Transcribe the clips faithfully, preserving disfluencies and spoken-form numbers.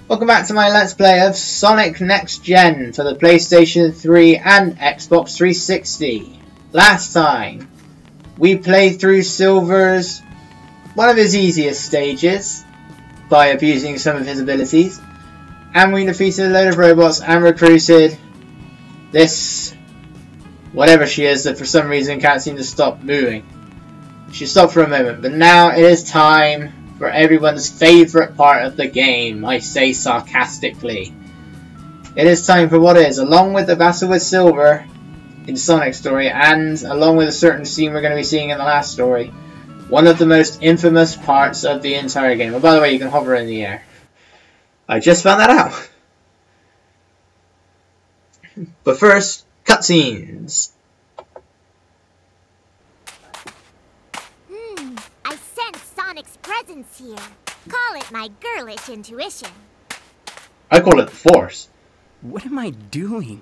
Welcome back to my Let's Play of Sonic Next Gen for the PlayStation three and Xbox three sixty. Last time, we played through Silver's, one of his easiest stages, by abusing some of his abilities, and we defeated a load of robots and recruited this, whatever she is, that for some reason can't seem to stop moving. She stopped for a moment, but now it is time for everyone's favourite part of the game, I say sarcastically. It is time for what is, along with the battle with Silver in Sonic's story, and along with a certain scene we're going to be seeing in the last story, one of the most infamous parts of the entire game. Oh, by the way, you can hover in the air. I just found that out. But first, cutscenes. Sonic's presence here. Call it my girlish intuition. I call it the Force. What am I doing?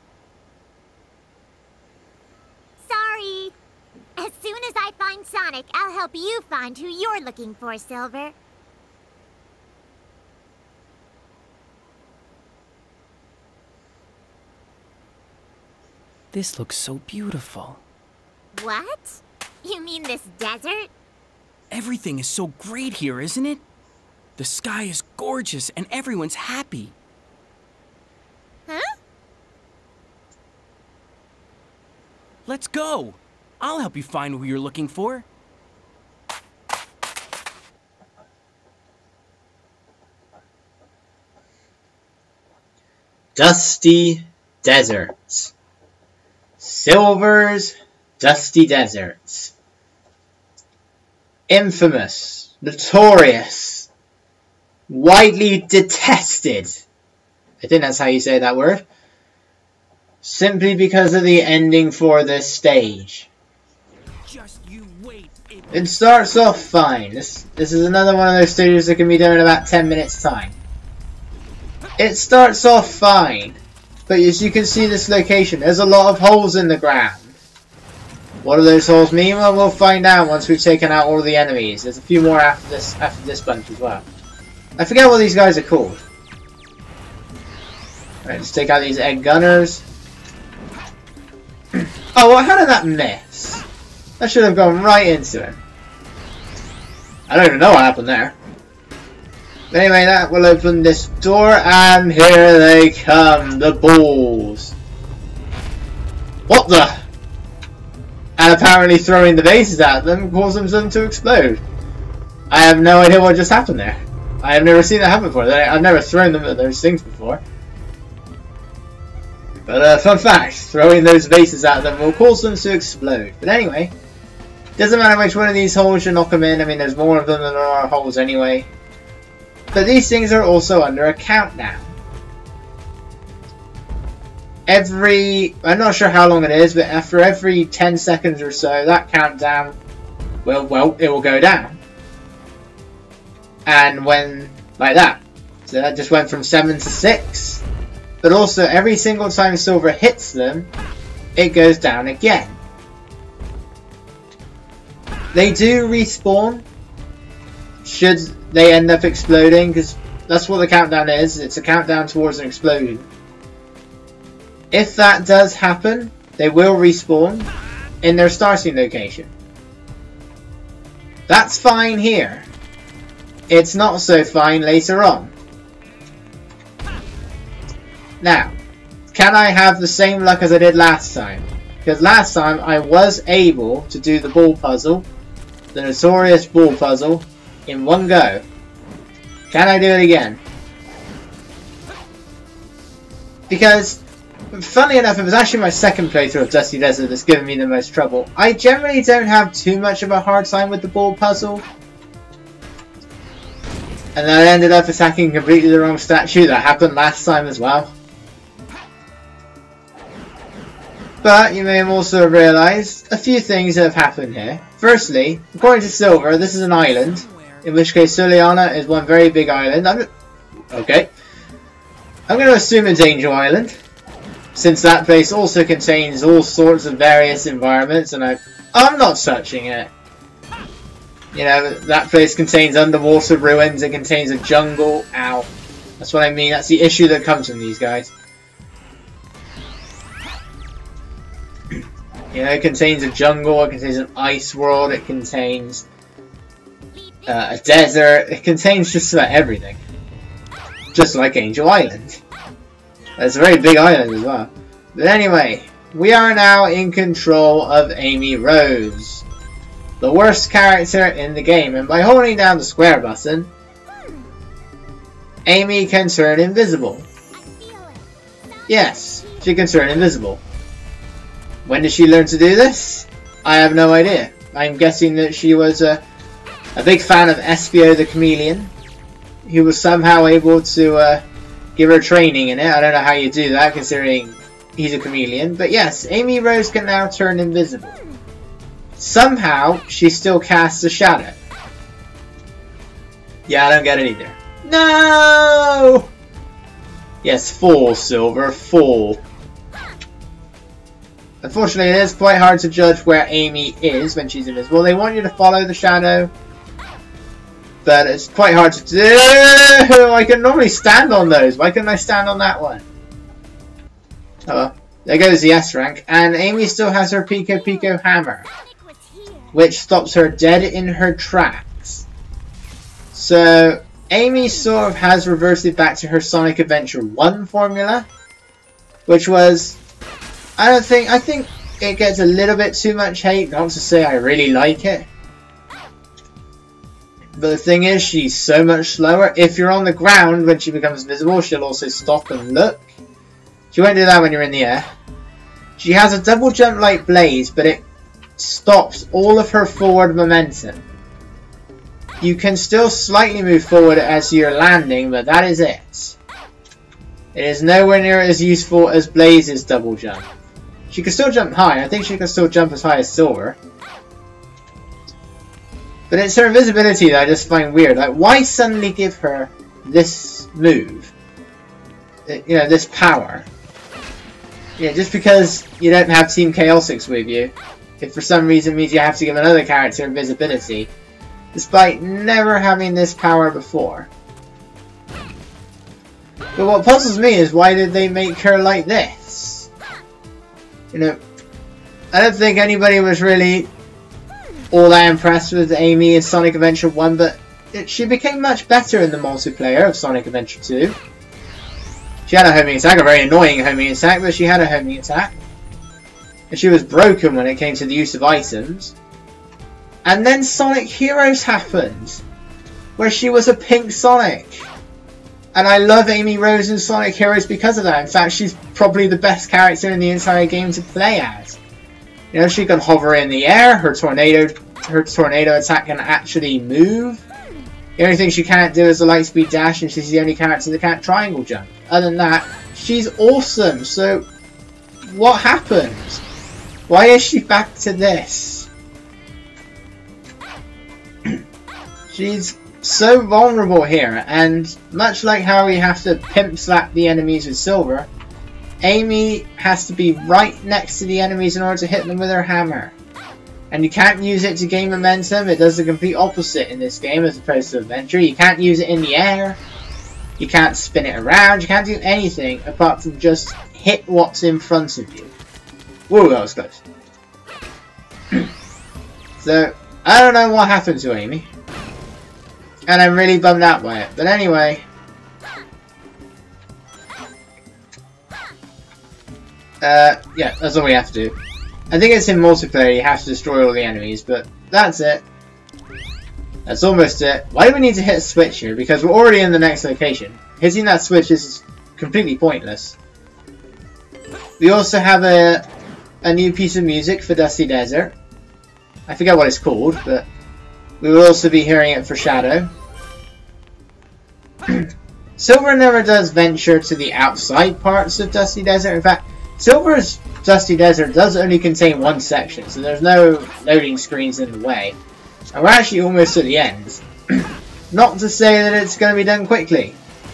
Sorry. As soon as I find Sonic, I'll help you find who you're looking for, Silver. This looks so beautiful. What? You mean this desert? Everything is so great here, isn't it? The sky is gorgeous and everyone's happy. Huh? Let's go. I'll help you find who you're looking for. Dusty Deserts. Silver's Dusty Deserts. Infamous, notorious, widely detested, I think that's how you say that word, simply because of the ending for this stage. Just you wait. It, it starts off fine. This, this is another one of those stages that can be done in about ten minutes time. It starts off fine, but as you can see this location, there's a lot of holes in the ground. What do those holes mean? Well, we'll find out once we've taken out all of the enemies. There's a few more after this after this bunch as well. I forget what these guys are called. Alright, let's take out these egg gunners. Oh, well, how did that miss? That should have gone right into him. I don't even know what happened there. But anyway, that will open this door, and here they come, the balls. What the? And apparently throwing the bases at them causes them to explode. I have no idea what just happened there. I have never seen that happen before. I've never thrown them at those things before. But uh, fun fact, throwing those bases at them will cause them to explode. But anyway, doesn't matter which one of these holes you knock them in. I mean, there's more of them than there are holes anyway. But these things are also under a countdown. Every, I'm not sure how long it is, but after every ten seconds or so, that countdown, well, well, it will go down. And when, like that. So that just went from seven to six. But also, every single time Silver hits them, it goes down again. They do respawn, should they end up exploding, because that's what the countdown is. It's a countdown towards an explosion. If that does happen, they will respawn in their starting location. That's fine here. It's not so fine later on. Now, can I have the same luck as I did last time? Because last time I was able to do the ball puzzle, the notorious ball puzzle, in one go. Can I do it again? Because, funny enough, it was actually my second playthrough of Dusty Desert that's given me the most trouble. I generally don't have too much of a hard time with the ball puzzle. And then I ended up attacking completely the wrong statue. That happened last time as well. But you may have also realised a few things have happened here. Firstly, according to Silver, this is an island. In which case Suliana is one very big island. I'm, okay. I'm going to assume it's Angel Island, since that place also contains all sorts of various environments, and I, I'm not touching it. You know, that place contains underwater ruins, it contains a jungle. Ow. That's what I mean. That's the issue that comes from these guys. You know, it contains a jungle, it contains an ice world, it contains uh, a desert, it contains just about everything. Just like Angel Island. It's a very big island as well. But anyway, we are now in control of Amy Rose, the worst character in the game, and by holding down the square button, Amy can turn invisible. Yes, she can turn invisible. When did she learn to do this? I have no idea. I'm guessing that she was a, a big fan of Espio the Chameleon. He was somehow able to uh, give her training in it. I don't know how you do that considering he's a chameleon. But yes, Amy Rose can now turn invisible. Somehow, she still casts a shadow. Yeah, I don't get it either. No! Yes, fall, Silver, fall. Unfortunately, it is quite hard to judge where Amy is when she's invisible. They want you to follow the shadow, but it's quite hard to do. I can normally stand on those. Why couldn't I stand on that one? Oh well. There goes the S rank. And Amy still has her Pico Pico hammer, which stops her dead in her tracks. So, Amy sort of has reverted back to her Sonic Adventure one formula, which was... I don't think, I think it gets a little bit too much hate, not to say I really like it. But the thing is, she's so much slower. If you're on the ground when she becomes invisible, she'll also stop and look. She won't do that when you're in the air. She has a double jump like Blaze, but it stops all of her forward momentum. You can still slightly move forward as you're landing, but that is it. It is nowhere near as useful as Blaze's double jump. She can still jump high. I think she can still jump as high as Silver. But it's her invisibility that I just find weird. Like, why suddenly give her this move? You know, this power. Yeah, just because you don't have Team Chaotix with you. If for some reason means you have to give another character invisibility. Despite never having this power before. But what puzzles me is why did they make her like this? You know, I don't think anybody was really all that impressed with Amy in Sonic Adventure one, but it, she became much better in the multiplayer of Sonic Adventure two. She had a homing attack, a very annoying homing attack, but she had a homing attack. And she was broken when it came to the use of items. And then Sonic Heroes happened, where she was a pink Sonic. And I love Amy Rose in Sonic Heroes because of that. In fact, she's probably the best character in the entire game to play as. You know, she can hover in the air, her tornado her tornado attack can actually move. The only thing she can't do is a light speed dash, and she's the only character that can't triangle jump. Other than that, she's awesome. So, what happened? Why is she back to this? She's so vulnerable here, and much like how we have to pimp slap the enemies with Silver, Amy has to be right next to the enemies in order to hit them with her hammer. And you can't use it to gain momentum. It does the complete opposite in this game as opposed to Adventure. You can't use it in the air. You can't spin it around. You can't do anything apart from just hit what's in front of you. Whoa, that was close. So, I don't know what happened to Amy. And I'm really bummed out by it. But anyway. Uh, yeah, that's all we have to do. I think it's in multiplayer, you have to destroy all the enemies, but that's it. That's almost it. Why do we need to hit a switch here? Because we're already in the next location. Hitting that switch is completely pointless. We also have a, a new piece of music for Dusty Desert. I forget what it's called, but we will also be hearing it for Shadow. Silver never does venture to the outside parts of Dusty Desert. In fact, Silver's Dusty Desert does only contain one section, so there's no loading screens in the way. And we're actually almost at the end. Not to say that it's going to be done quickly.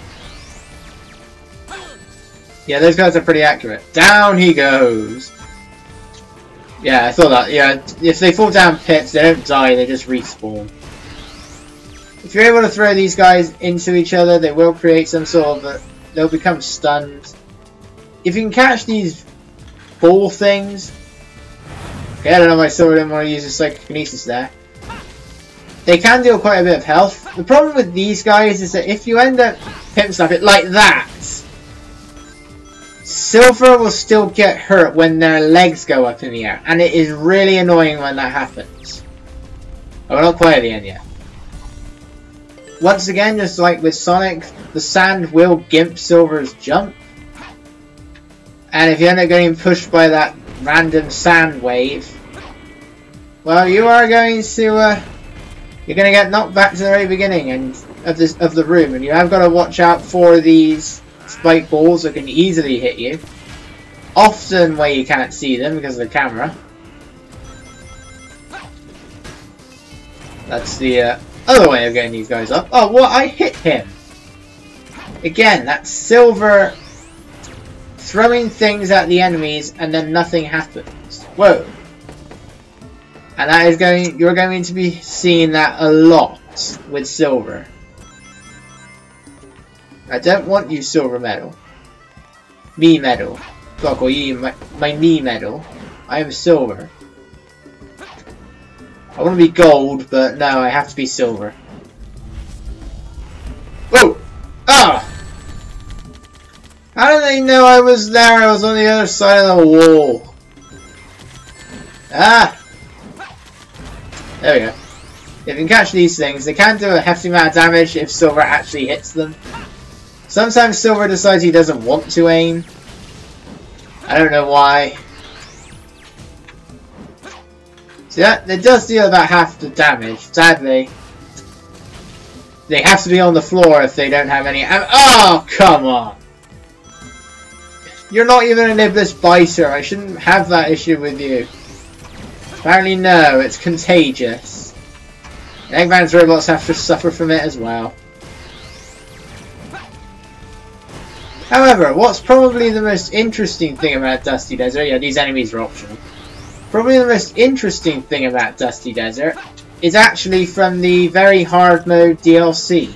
Yeah, those guys are pretty accurate. Down he goes! Yeah, I thought that. Yeah, if they fall down pits, they don't die, they just respawn. If you're able to throw these guys into each other, they will create some sort of a, they'll become stunned. If you can catch these ball things, okay, I don't know why Silver didn't want to use his psychokinesis there. They can deal quite a bit of health. The problem with these guys is that if you end up pimp slap it like that, Silver will still get hurt when their legs go up in the air, and it is really annoying when that happens. Oh, we're not quite at the end yet. Once again, just like with Sonic, the sand will gimp Silver's jump. And if you end up getting pushed by that random sand wave, well, you are going to, uh, you're going to get knocked back to the very beginning and of this of the room, and you have got to watch out for these spike balls that can easily hit you. Often where you can't see them because of the camera. That's the uh, other way of getting these guys up. Oh, what? I hit him! Again, that's Silver throwing things at the enemies and then nothing happens. Whoa. And that is going, you're going to be seeing that a lot with Silver. I don't want you Silver Medal. Me Medal. I'll call you my, my me Medal. I am Silver. I want to be gold, but no, I have to be Silver. Whoa! Ah! How did they know I was there? I was on the other side of the wall. Ah! There we go. If you can catch these things, they can do a hefty amount of damage if Silver actually hits them. Sometimes Silver decides he doesn't want to aim. I don't know why. See that? It does deal about half the damage. Sadly, they have to be on the floor if they don't have any. Oh, come on! You're not even an Iblis Biter. I shouldn't have that issue with you. Apparently, no. It's contagious. Eggman's robots have to suffer from it as well. However, what's probably the most interesting thing about Dusty Desert, yeah, these enemies are optional. Probably the most interesting thing about Dusty Desert is actually from the very hard mode D L C.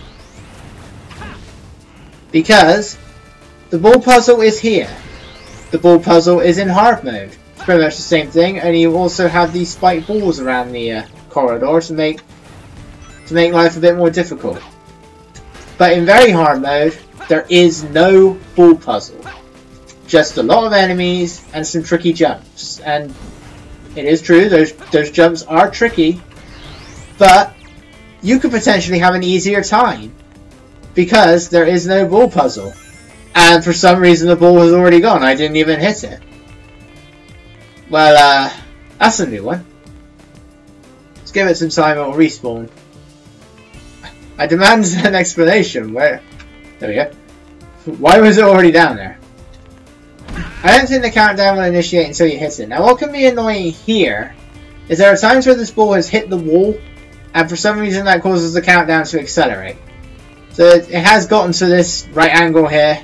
Because the ball puzzle is here. The ball puzzle is in hard mode. It's pretty much the same thing, and you also have these spiked balls around the uh, corridor to make to make life a bit more difficult. But in very hard mode, there is no ball puzzle. Just a lot of enemies and some tricky jumps. And it is true, those, those jumps are tricky, but you could potentially have an easier time because there is no ball puzzle. And for some reason the ball was already gone. I didn't even hit it. Well, uh, that's a new one. Let's give it some time, it will respawn. I demand an explanation. Where? There we go. Why was it already down there? I don't think the countdown will initiate until you hit it. Now what can be annoying here is there are times where this ball has hit the wall and for some reason that causes the countdown to accelerate. So it has gotten to this right angle here.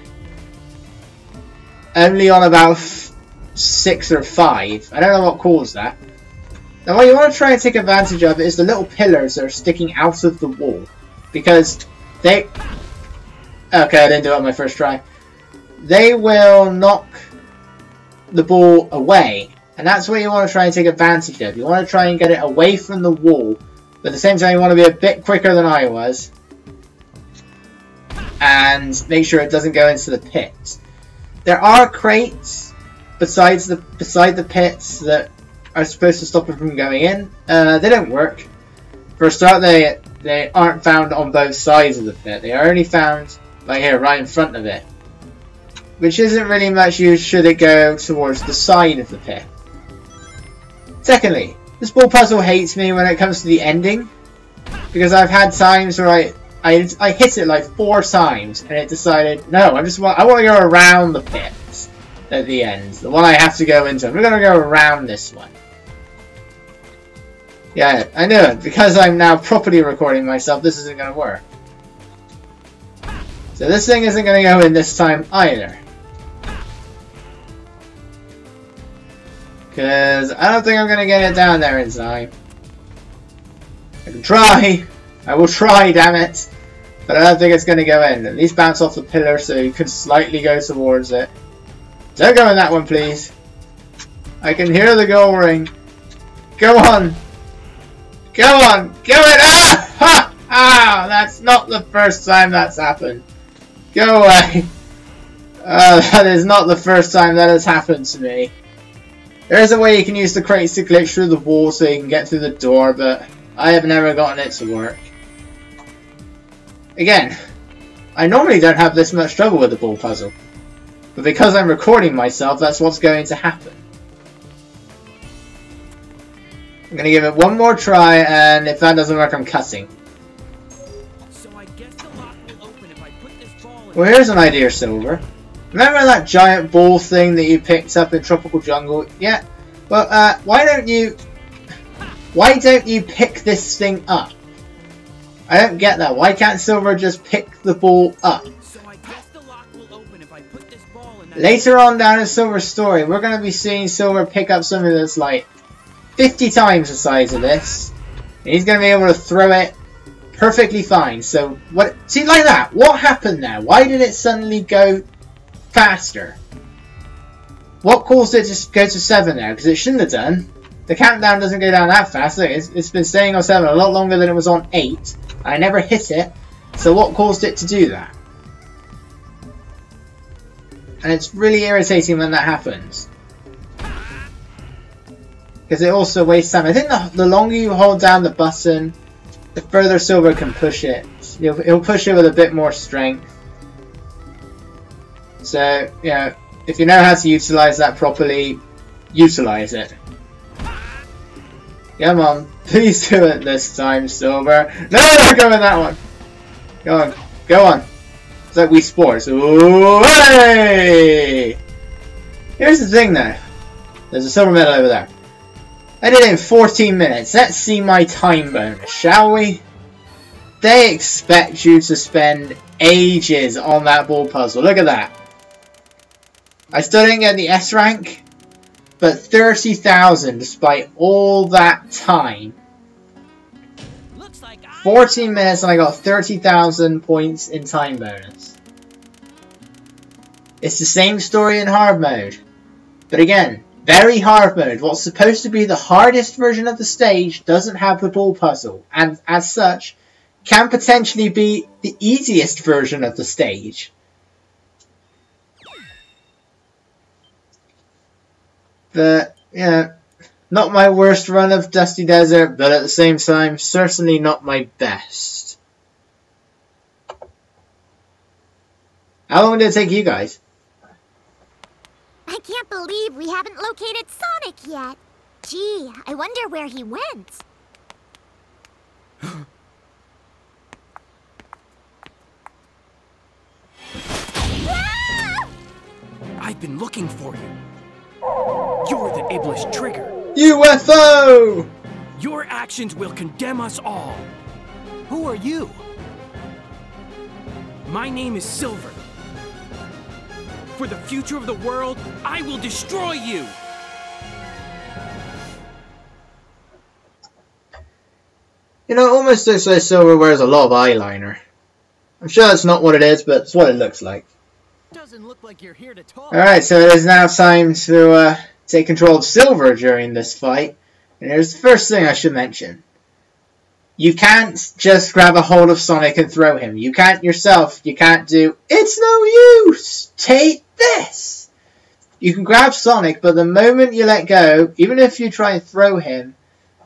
Only on about six or five. I don't know what caused that. Now what you want to try and take advantage of is the little pillars that are sticking out of the wall. Because they... Okay, I didn't do it on my first try. They will knock the ball away. And that's what you want to try and take advantage of. You want to try and get it away from the wall. But at the same time you want to be a bit quicker than I was. And make sure it doesn't go into the pit. There are crates besides the beside the pits that are supposed to stop it from going in. Uh, they don't work. For a start, they they aren't found on both sides of the pit. They are only found right here, right in front of it. Which isn't really much use should it go towards the side of the pit. Secondly, this ball puzzle hates me when it comes to the ending. Because I've had times where I, I, I hit it like four times and it decided, no, I just want, I want to go around the pit at the end. The one I have to go into. I'm going to go around this one. Yeah, I knew it. Because I'm now properly recording myself, this isn't going to work. So this thing isn't going to go in this time either. Because I don't think I'm going to get it down there in time. I can try, I will try, damn it. But I don't think it's going to go in. At least bounce off the pillar so you can slightly go towards it. Don't go in that one, please. I can hear the goal ring. Go on. Go on. Go in. Ah! Ha! Ah! That's not the first time that's happened. Go away. Uh, that is not the first time that has happened to me. There is a way you can use the crates to glitch through the wall so you can get through the door, but I have never gotten it to work. Again, I normally don't have this much trouble with the ball puzzle, but because I'm recording myself, that's what's going to happen. I'm going to give it one more try, and if that doesn't work, I'm cutting. So I guess the lock will open if I put this ball in. Well, here's an idea, Silver. Remember that giant ball thing that you picked up in Tropical Jungle? Yeah. Well, uh, why don't you... Why don't you pick this thing up? I don't get that. Why can't Silver just pick the ball up? So I guess the lock will open if I put this ball in that. Later on down in Silver's story, we're going to be seeing Silver pick up something that's like fifty times the size of this. And he's going to be able to throw it perfectly fine. So, what? See, like that. What happened there? Why did it suddenly go faster? What caused it to go to seven there? Because it shouldn't have done. The countdown doesn't go down that fast. It's, it's been staying on seven a lot longer than it was on eight. I never hit it. So what caused it to do that? And it's really irritating when that happens. Because it also wastes time. I think the, the longer you hold down the button, the further Silver can push it. He'll, he'll push it with a bit more strength. So, you know, if you know how to utilize that properly, utilize it. Come on, please do it this time, Silver. No, no, go in that one. Go on, go on. It's like Wii Sports. Ooh, hey! Here's the thing, though. There's a silver medal over there. I did it in fourteen minutes. Let's see my time bonus, shall we? They expect you to spend ages on that ball puzzle. Look at that. I still didn't get the S rank. But thirty thousand despite all that time. Looks like I fourteen minutes and I got thirty thousand points in time bonus. It's the same story in hard mode. But again, very hard mode. What's supposed to be the hardest version of the stage doesn't have the ball puzzle. And as such, can potentially be the easiest version of the stage. But, yeah, not my worst run of Dusty Desert, but at the same time, certainly not my best. How long did it take you guys? I can't believe we haven't located Sonic yet. Gee, I wonder where he went. I've been looking for you. You're the Iblis Trigger. U F O! Your actions will condemn us all. Who are you? My name is Silver. For the future of the world, I will destroy you. You know, it almost looks like Silver wears a lot of eyeliner. I'm sure that's not what it is, but it's what it looks like. Doesn't look like you're here to talk. Alright, so it is now time to uh, take control of Silver during this fight. And here's the first thing I should mention. You can't just grab a hold of Sonic and throw him. You can't yourself. You can't do, it's no use! Take this! You can grab Sonic, but the moment you let go, even if you try and throw him,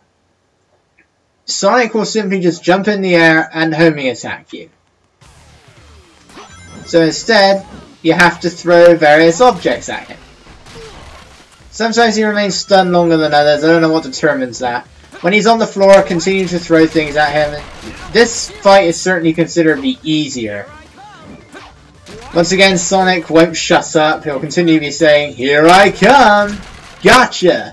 Sonic will simply just jump in the air and homing attack you. So instead, you have to throw various objects at him. Sometimes he remains stunned longer than others. I don't know what determines that. When he's on the floor, continue to throw things at him. This fight is certainly considerably easier. Once again, Sonic won't shut up. He'll continue to be saying, "Here I come! Gotcha!"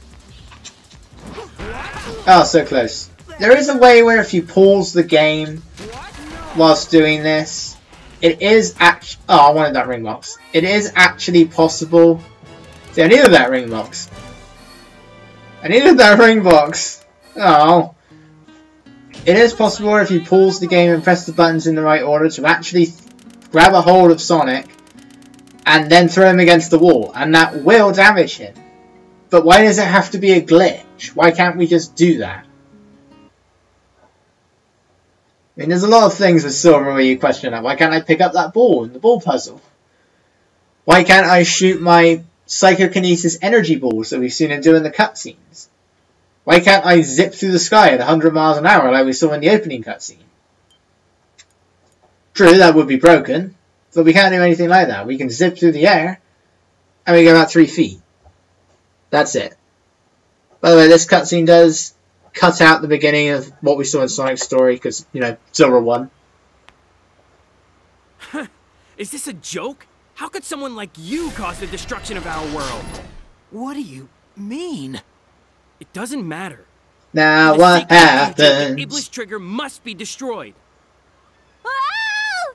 Oh, so close. There is a way where if you pause the game whilst doing this, it is actually... Oh, I wanted that ring box. It is actually possible. See, I needed that ring box. I needed that ring box. Oh. it is possible if you pause the game and press the buttons in the right order to actually grab a hold of Sonic and then throw him against the wall, and that will damage him. But why does it have to be a glitch? Why can't we just do that? I mean, there's a lot of things with Silver where you question that. Why can't I pick up that ball in the ball puzzle? Why can't I shoot my psychokinesis energy balls that we've seen him do in the cutscenes? Why can't I zip through the sky at one hundred miles an hour like we saw in the opening cutscene? True, that would be broken, but we can't do anything like that. We can zip through the air, and we go about three feet. That's it. By the way, this cutscene does cut out the beginning of what we saw in Sonic's story, because, you know, Silver won. Is this a joke? How could someone like you cause the destruction of our world? What do you mean? It doesn't matter. Now For the what sake of the future, happens? The Iblis Trigger must be destroyed. Whoa!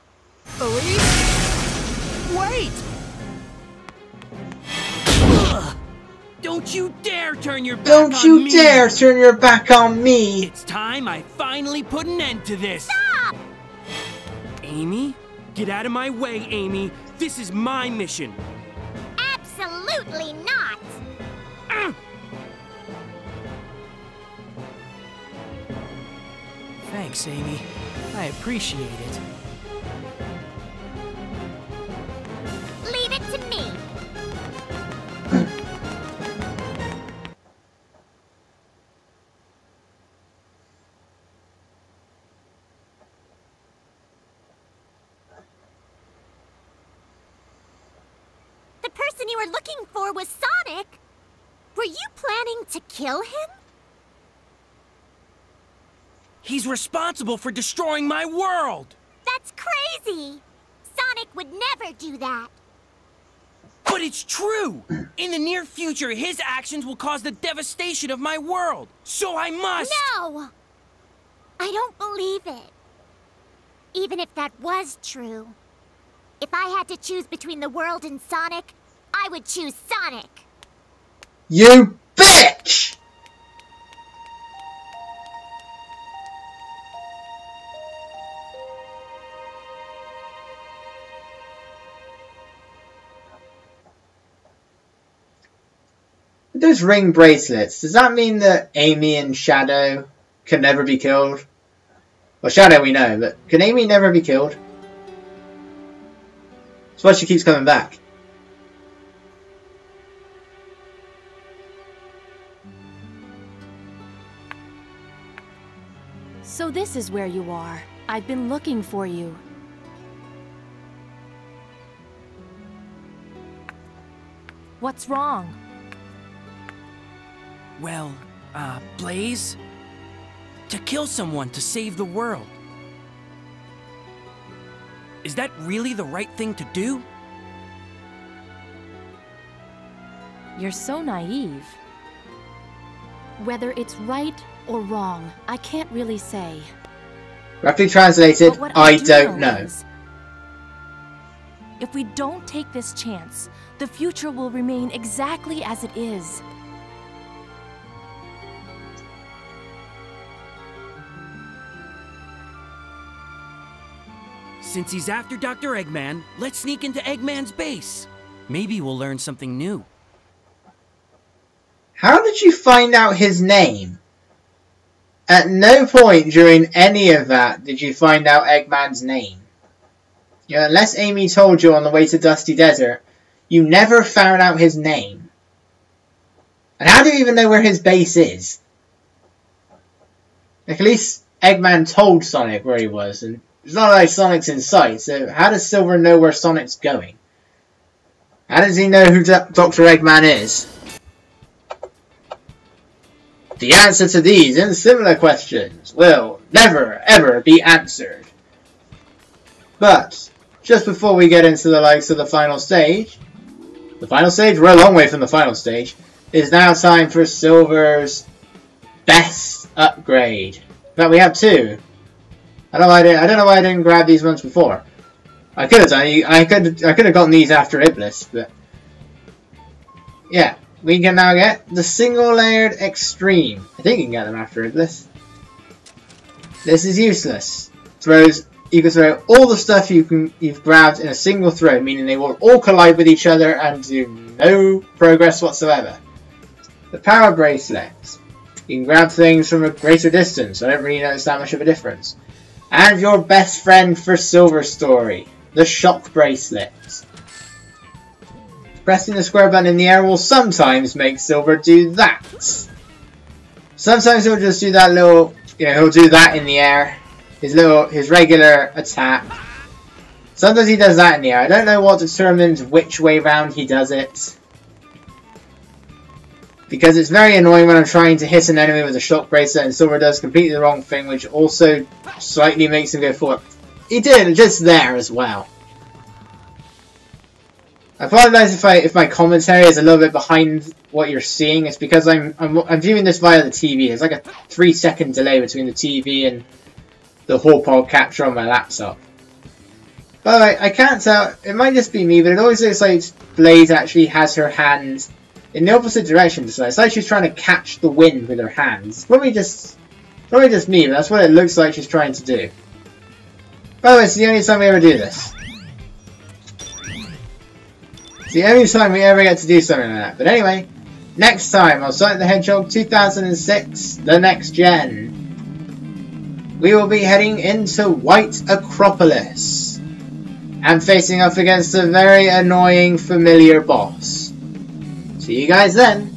Elise? Wait! Ugh. Don't you dare turn your back Don't on you me! dare turn your back on me! It's time I finally put an end to this! Stop! Amy? Get out of my way, Amy! This is my mission! Absolutely not! Uh. Thanks, Amy. I appreciate it. Leave it to me! The person you were looking for was Sonic! Were you planning to kill him? He's responsible for destroying my world! That's crazy! Sonic would never do that! But it's true! In the near future, his actions will cause the devastation of my world! So I must! No! I don't believe it. Even if that was true. If I had to choose between the world and Sonic, I would choose Sonic! You bitch! Those ring bracelets, does that mean that Amy and Shadow can never be killed? Well, Shadow we know, but can Amy never be killed? That's why she keeps coming back. So this is where you are. I've been looking for you. What's wrong? Well, uh, Blaze? To kill someone to save the world. Is that really the right thing to do? You're so naive. Whether it's right or wrong, I can't really say. Roughly translated, But what I do don't know. is, if we don't take this chance, the future will remain exactly as it is. Since he's after Doctor Eggman, let's sneak into Eggman's base. Maybe we'll learn something new. How did you find out his name? At no point during any of that did you find out Eggman's name. You know, unless Amy told you on the way to Dusty Desert, you never found out his name. And how do you even know where his base is? Like, at least Eggman told Sonic where he was, and it's not like Sonic's in sight, so how does Silver know where Sonic's going? How does he know who Doctor Eggman is? The answer to these and similar questions will never ever be answered. But, just before we get into the likes of the final stage, the final stage, we're a long way from the final stage, is now time for Silver's best upgrade. In fact, we have two. I don't know why I didn't, I don't know why I didn't grab these ones before. I could have done. I could. I could have gotten these after Iblis, but yeah, we can now get the single-layered Extreme. I think you can get them after Iblis. This is useless. Throws. You can throw all the stuff you can you've grabbed in a single throw, meaning they will all collide with each other and do no progress whatsoever. The power bracelet. You can grab things from a greater distance. I don't really notice that much of a difference. And your best friend for Silver Story, the shock bracelet. Pressing the square button in the air will sometimes make Silver do that. Sometimes he'll just do that little, you know, he'll do that in the air. His little, his regular attack. Sometimes he does that in the air. I don't know what determines which way round he does it. Because it's very annoying when I'm trying to hit an enemy with a shock bracelet and Silver does completely the wrong thing, which also slightly makes him go forward. He did, just there as well. I apologize if I if my commentary is a little bit behind what you're seeing. It's because I'm I'm, I'm viewing this via the T V. There's like a three second delay between the T V and the whole pod capture on my laptop. By the way, I can't tell. It might just be me, but it always looks like Blaze actually has her hand in the opposite direction. So it's like she's trying to catch the wind with her hands. Probably just, probably just me, but that's what it looks like she's trying to do. By the way, it's the only time we ever do this. It's the only time we ever get to do something like that. But anyway, next time on Sonic the Hedgehog two thousand six, the next gen, we will be heading into White Acropolis and facing off against a very annoying familiar boss. See you guys then.